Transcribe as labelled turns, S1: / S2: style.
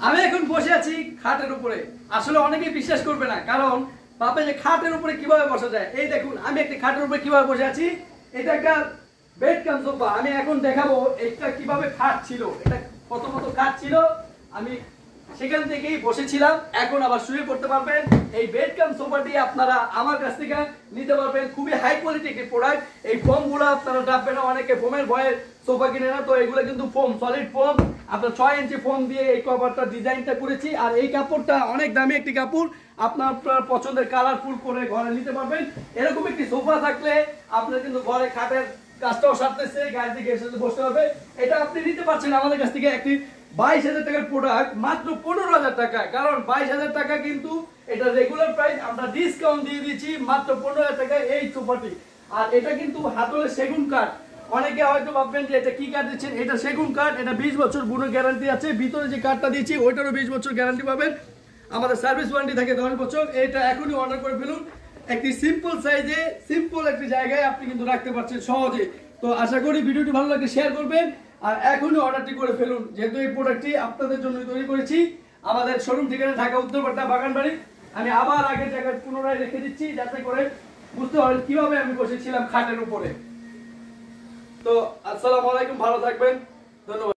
S1: আমি এখন বসে আছি খাটের উপরে। আসলে অনেকেই বিশ্বাস করবে না, কারণ ভাবে যে খাটের উপরে কিভাবে বসা যায়। এই দেখুন আমি একটা খাটের উপরে কিভাবে বসে আছি। এটা একটা বেড কাম সোফা। আমি এখন দেখাবো এটা কিভাবে খাট ছিল। এটা প্রথমত খাট ছিল, আমি সেখান থেকেই বসেছিলাম। এখন আবার শুয়ে পড়তে পারবেন। এই বেড কাম সোফাটি আপনারা আমার কাছ থেকে নিতে পারবেন। খুবই হাই কোয়ালিটি একটি প্রোডাক্ট। এই ফোমগুলো আপনারা ডাববেন না, অনেকে ফোমের ভয়ে সোফা কিনে না, তো এগুলো কিন্তু ফোম, সলিড ফোম। আপনার 6 ইঞ্চি ফোম দিয়ে এই কভারটা ডিজাইনটা করেছি। আর এই কাপড়টা অনেক দামি একটি কাপড়, আপনার পছন্দের কালারফুল করে ঘরে নিতে পারবেন। এরকম একটি সোফা থাকলে আপনার কিন্তু ঘরে খাটের কাজটাও সারতেছে, গাড়ি থেকে এসে বসতে হবে। এটা আপনি নিতে পারছেন আমাদের কাছ থেকে একটি 22,000 টাকার প্রোডাক্ট মাত্র 15,000 টাকা। কারণ 22,000 টাকা কিন্তু এটা রেগুলার প্রাইস, আমরা ডিসকাউন্ট দিয়ে দিয়েছি মাত্র 15,000 টাকায় এই সোফাটি। আর এটা কিন্তু হাতলের সেগুন কাঠ। অনেকে হয়তো ভাববেন যে এটা কি কাঠ দিচ্ছেন, এটা সেগুন কাঠ। এটা 20 বছর গুণের গ্যারান্টি আছে। ভিতরে যে কাঠটা দিচ্ছি ওইটারও 20 বছর গ্যারান্টি পাবেন। আমাদের সার্ভিস ওয়ারেন্টি থাকে 10 বছর। এটা এখনই অর্ডার করে ফেলুন। একটি সিম্পল সাইজে সিম্পল একটি জায়গায় আপনি কিন্তু রাখতে পারছেন সহজে। তো আশা করি ভিডিওটি ভালো লাগলে শেয়ার করবেন আর এখনই অর্ডারটি করে ফেলুন, যেহেতু এই প্রোডাক্টটি আপনাদের জন্য তৈরি করেছি। আমাদের শোরুম ঠিকানা ঢাকা উত্তরপাড়া বাগানবাড়ি। আমি আবার আগের জায়গায় পুনরায় রেখে দিচ্ছি যাতে করে বুঝতে পারেন কিভাবে আমি বসেছিলাম খাটের উপরে। তো আসসালামু আলাইকুম, ভালো থাকবেন, ধন্যবাদ।